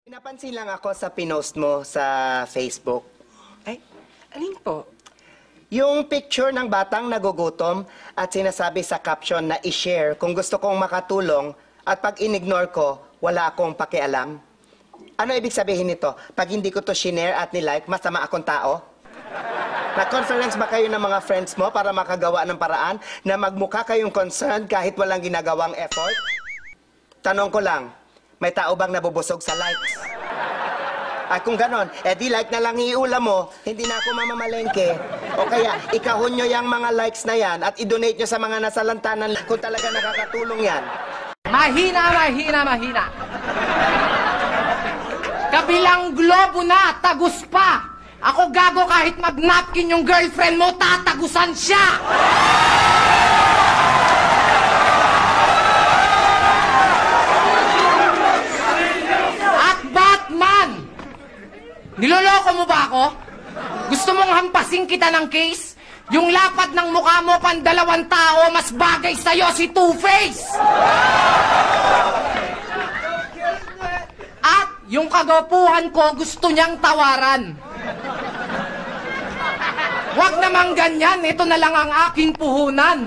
Pinapansin lang ako sa pinost mo sa Facebook. Ay, alin po? Yung picture ng batang nagugutom at sinasabi sa caption na i-share kung gusto kong makatulong at pag in-ignore ko, wala akong pakialam. Ano ibig sabihin nito? Pag hindi ko to shinare at nilike, masama akong tao? Na-conference ba kayo ng mga friends mo para makagawa ng paraan na magmukha kayong concerned kahit walang ginagawang effort? Tanong ko lang, may tao bang nabubusog sa likes? Ay kung ganon, di like na lang iulam mo, hindi na ako mamamalengke. O kaya, ikahon nyo yung mga likes na yan at i-donate nyo sa mga nasalantanan kung talaga nakakatulong yan. Mahina. Kabilang globo na, tagus pa. Ako gago kahit mag-napkin yung girlfriend mo, tatagusan siya. At Batman, niloloko mo ba ako? Gusto mong hampasin kita ng case? Yung lapad ng mukha mo pandalawang tao, mas bagay sa'yo si Two-Face! At yung kagwapuhan ko, gusto niyang tawaran. Huwag namang ganyan, ito na lang ang aking puhunan.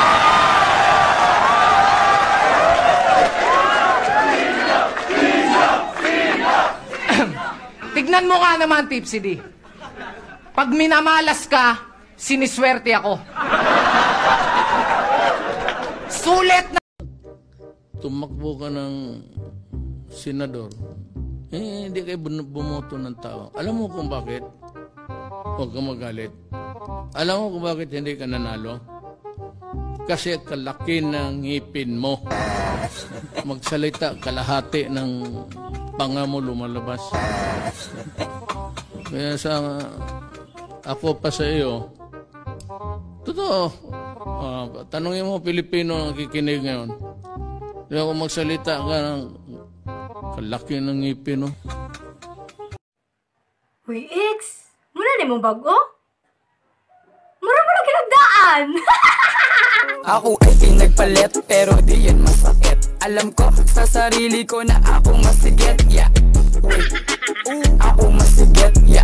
Tignan mo nga naman, Tipsy D. Pag minamalas ka, siniswerte ako. Sulit na... Tumakbo ka ng senador, hindi kayo bumoto ng tao. Alam mo kung bakit? Huwag kang magalit. Alam mo kung bakit hindi ka nanalo? Kasi kalaki ng ngipin mo. Magsalita, kalahati ng panga mo lumalabas. Kaya sa ako pa sa iyo, totoo, tanongin mo Pilipino ang kikinig ngayon. Di ako magsalita ka ng kalaki ng ngipin, no? Uy, X! Muna na mong bago? Mura mo lang kinagdaan! Ako ay pinagpalit pero di yan masakit. Alam ko sa sarili ko na ako masigit, yeah. Wait, ako masigit, yeah.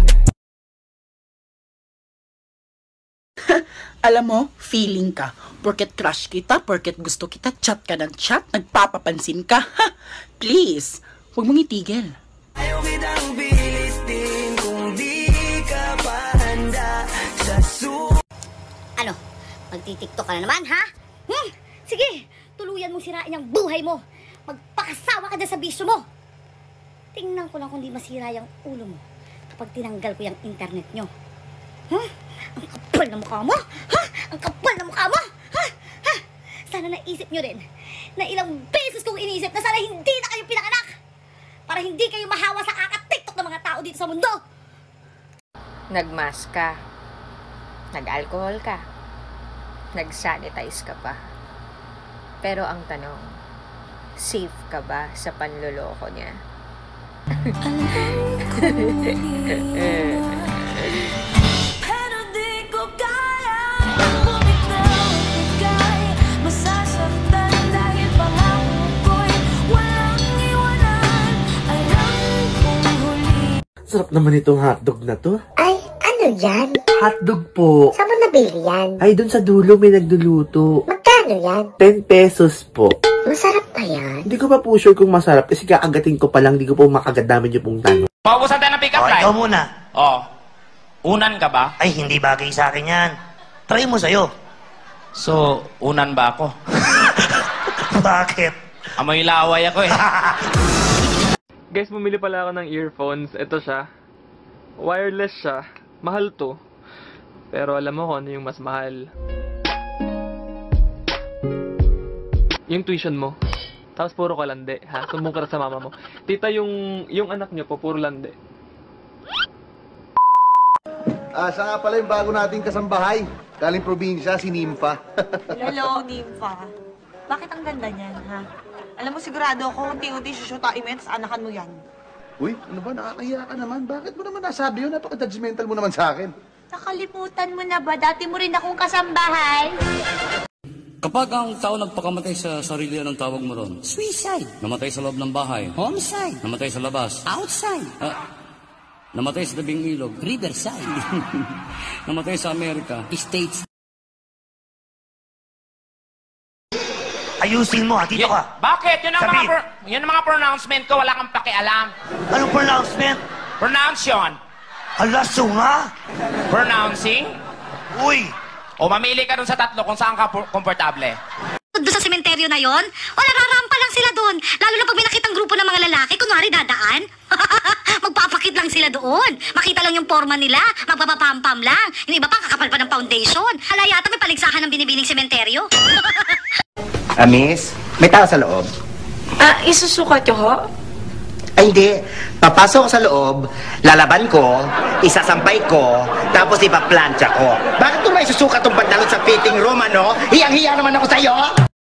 Alam mo, feeling ka. Porket crush kita, porket gusto kita, chat ka ng chat, nagpapapansin ka. Ha! Please, huwag mong itigil. Ayaw kitang bilis din kung di ka pa handa sa Ano? Magtitiktok ka na naman, ha? Sige, tuluyan mo sirain ang buhay mo. Magpakasawa ka dyan sa bisyo mo. Tingnan ko lang kung di masira yung ulo mo kapag tinanggal ko yung internet nyo. Ang kapal na mukha mo! Ang kapal na mukha mo! Sana naisip nyo rin na ilang beses kong inisip na sana hindi na kayo pinanganak para hindi kayo mahawa sa kaka-tiktok ng mga tao dito sa mundo. Nagmask ka. Nag-alcohol ka. Nag-sanitize ka pa. Pero ang tanong, safe ka ba sa panloloko niya? Pero di ko kaya bumitaw at bigay. Masasaktan dahil pangako ko'y walang iwanan. Alam kong huli. Sarap naman itong hotdog na to. Ay, ano yan? Hotdog po. Saan mo nabili yan? Ay, dun sa dulo may nagluluto. Magkano yan? 10 pesos po. Masarap pa yan? Hindi ko pa po sure kung masarap kasi kakagating ko pa lang, hindi ko po makagad namin yung pong tanong. Maubusan tayo ng pick-up line. Ikaw muna. Unan ka ba? Ay, hindi bagay sa akin yan. Try mo sa'yo. So, unan ba ako? Bakit? Amoy laway ako eh. Guys, bumili pala ako ng earphones. Ito siya. Wireless siya. Mahal to. Pero alam mo kung ano yung mas mahal. Yung tuition mo. Tapos puro ka lande, ha? Sumbong ka sa mama mo. Tita, yung anak niyo po, puro lande. Siya nga pala yung bago nating kasambahay. Galing probinsya, si Nympha. Hello, Nympha. Bakit ang ganda niyan, ha? Alam mo, sigurado ako, unti-unti susutain mo yan, tapos anakan mo yan. Uy, ano ba? Nakakahiya ka naman. Bakit mo naman nasabi yun? Napaka-judgmental mo naman sa akin. Nakalimutan mo na ba? Dati mo rin akong kasambahay. Kapag ang tao nagpakamatay sa sarili, anong tawag mo ron? Suicide. Namatay sa loob ng bahay. Homicide. Namatay sa labas. Outside. Namatay sa tabing ilog. Riverside. Namatay sa Amerika. States. Ayusin mo, dito ka. Bakit? Yun ang, Sabi. yun ang mga pronouncement ko, wala kang pakialam. Anong pronouncement? Pronounce yun. Alaso nga. Pronouncing? Uy! O mamili ka dun sa tatlo kung saan ka komportable. Doon sa sementeryo na yon, wala rarampa lang sila doon. Lalo na pag may nakitang grupo ng mga lalaki, kunwari dadaan. Magpapakit lang sila doon. Makita lang yung forma nila, magpapapampam lang. Yung iba pa, kakapal pa ng foundation. Hala yata may paligsahan ng binibining sementeryo. Miss, may tao sa loob? Isusukat nyo ho? Ay, hindi. Papasok ko sa loob, lalaban ko, isasampay ko, tapos ipaplantsa ko. Bakit ko may susukat tong pantalon sa fitting room, ano? Hiyang-hiya naman ako sa'yo!